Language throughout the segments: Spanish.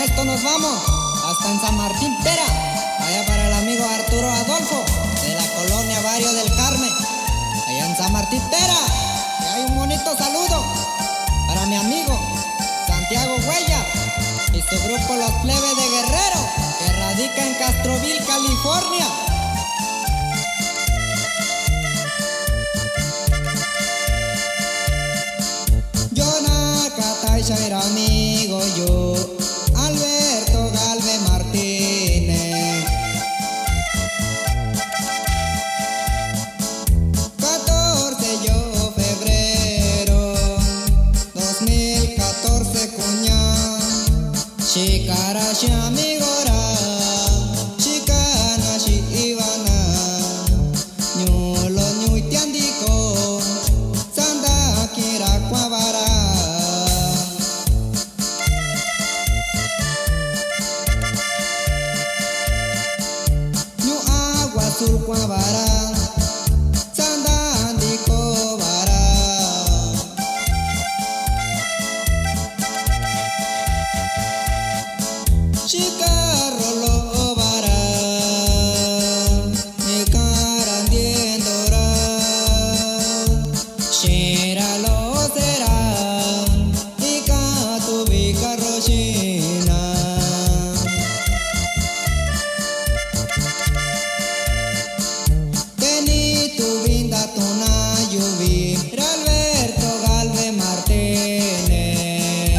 esto nos vamos hasta en San Martín Pera, allá para el amigo Arturo Adolfo, de la colonia Barrio del Carmen, allá en San Martín Pera. Y hay un bonito saludo para mi amigo Santiago Huella y su grupo Los Plebes de Guerrero, que radica en Castroville, California. Era amigo yo, Alberto Galvez Martínez. 14 yo febrero 2014 cuña, Shikara shi amigora, Shikana shi Ivana, Ñulo ñuitiandiko, Sanda kira kwabara. Surkwabara, Sandandiko bara, Chicarrolo bara, Nicarandiendora, Shiralo será, Nicatubica roshina. Alberto Galvez Martínez,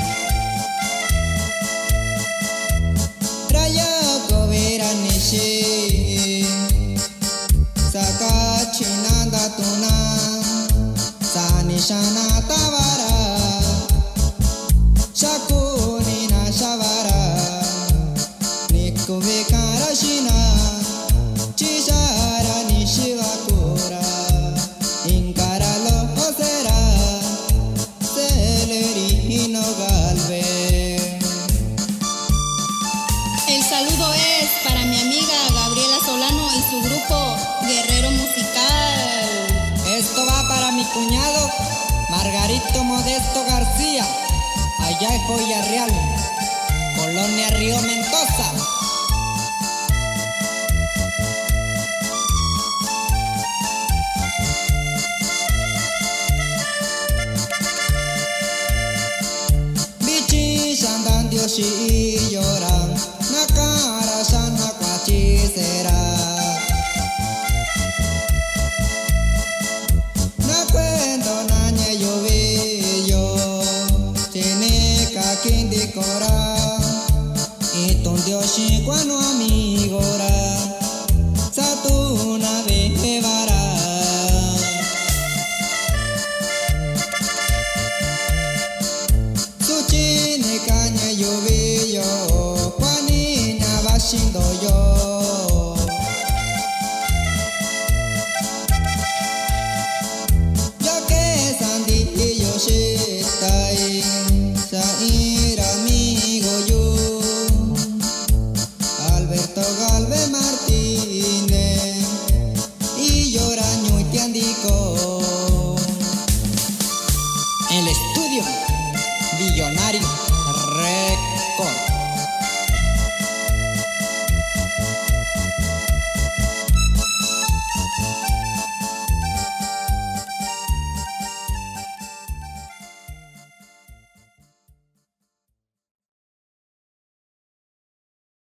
Rayako Viranishi, Sakachinanda Tuna, Sanishana Tavara, Shakunina Shavara, Nikuvikarashina, Chishara Nishivakura. El saludo es para mi amiga Gabriela Solano y su grupo Guerrero Musical. Esto va para mi cuñado Margarito Modesto García, allá en Villarreal, Colonia Río Mendoza. Shi lloran, nakara sana kwachi será. Na cuento nañe yo, tiene kakindi cora, y ton dioshi cuano amigora, satuna bevara. Shindo yo, yo que sandi yo shitai, sair amigo yo, Alberto Galvez Martínez y lloraño y tiandico. El estudio Billonario